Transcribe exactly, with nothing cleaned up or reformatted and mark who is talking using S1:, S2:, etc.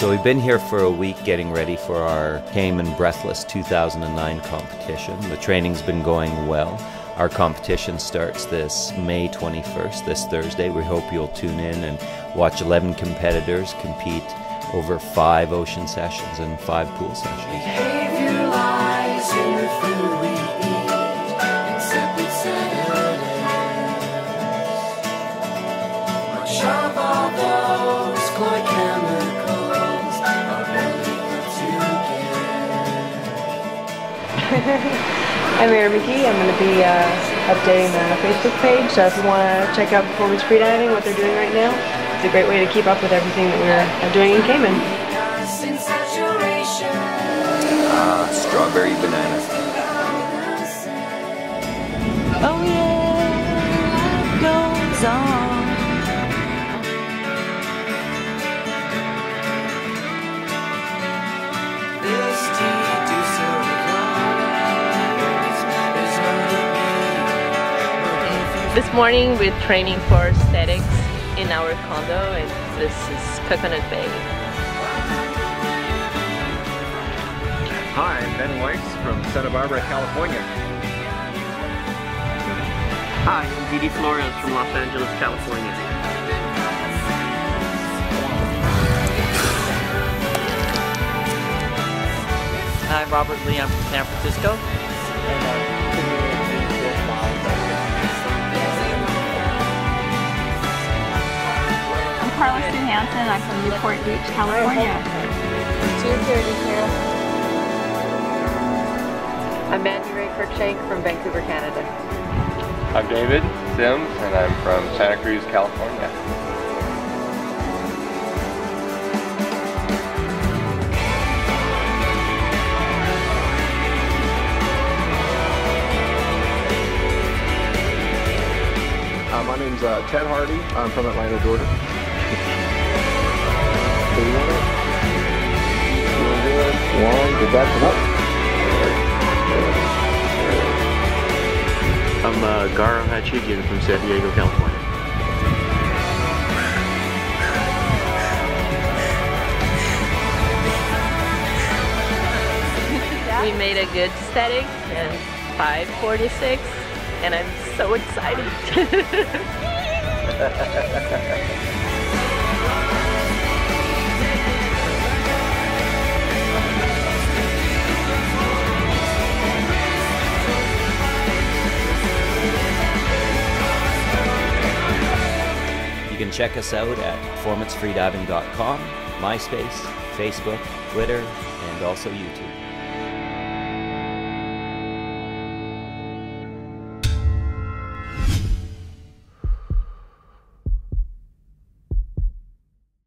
S1: So we've been here for a week getting ready for our Cayman Breathless two thousand nine competition. The training's been going well. Our competition starts this May twenty-first, this Thursday. We hope you'll tune in and watch eleven competitors compete over five ocean sessions and five pool sessions.
S2: Behavior lies in the food we eat, except it's Saturdays. Much of all those chlorine chemicals are illegal to get.
S3: I'm Erin McGee. I'm going to be uh, updating the Facebook page, so if you want to check out Performance Freediving, what they're doing right now, it's a great way to keep up with everything that we're doing in Cayman.
S1: Ah, strawberry banana.
S4: Oh yeah, life goes on.
S5: This morning we're training for statics in our condo, and this is Coconut Bay.
S6: Hi, I'm Ben Weiss from Santa Barbara, California.
S7: Hi, I'm D D Flores from Los Angeles, California.
S8: Hi, I'm Robert Lee. I'm from San Francisco.
S9: Carlos Hansen. I'm from Newport Beach, California.
S3: I'm Mandy-Rae from Vancouver, Canada.
S10: I'm David Sims, and I'm from Santa Cruz, California.
S6: Uh, my name's uh, Ted Hardy. I'm from Atlanta, Georgia. One, good back up.
S7: I'm uh, Garo Hachigian from San Diego, California.
S5: We made a good static and five forty-six, and I'm so excited.
S1: You can check us out at performance freediving dot com, MySpace, Facebook, Twitter, and also YouTube.